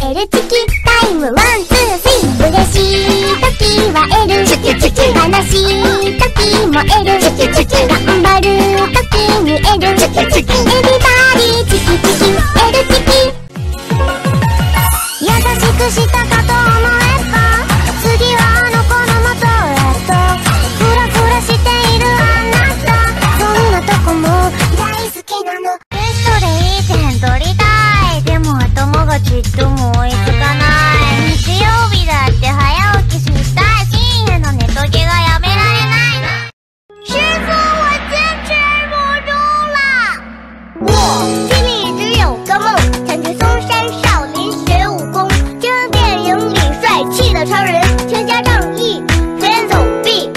L チキタイムワンツースリー。嬉しい時は L チキチキ、悲しい時も L チキチキ、頑張る時に L チキチキ、エビバディチキチキ L チキ。優しくしたかと思えば次はあの子の元へとフラフラしているあなた、そんなとこも大好きなの。テストでいい点取りたい、でも頭がちっとも追いつかない。日曜日だって早起きしたい、深夜のネトゲがやめられないの。师傅，我坚持不住了。我心里只有个梦，想去嵩山少林学武功，就像电影里帅气的超人，全家仗义，全走避。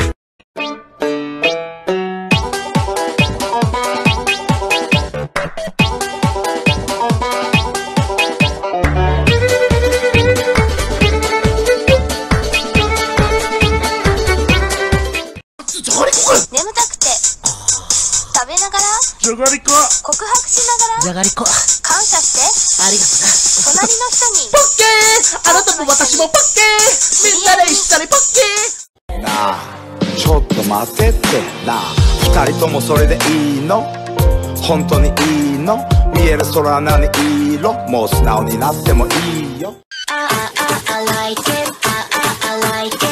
眠たくて食べながらじゃがりこ告白しながらじゃがりこ感謝してありがと隣の人にうな。ポッケー、あなたも私もポッケー、みんなで一緒にポッケー。 なあちょっと待ってってなあ、二人ともそれでいいの？本当にいいの？見える空何色？もう素直になってもいいよ。 I like it, I like it.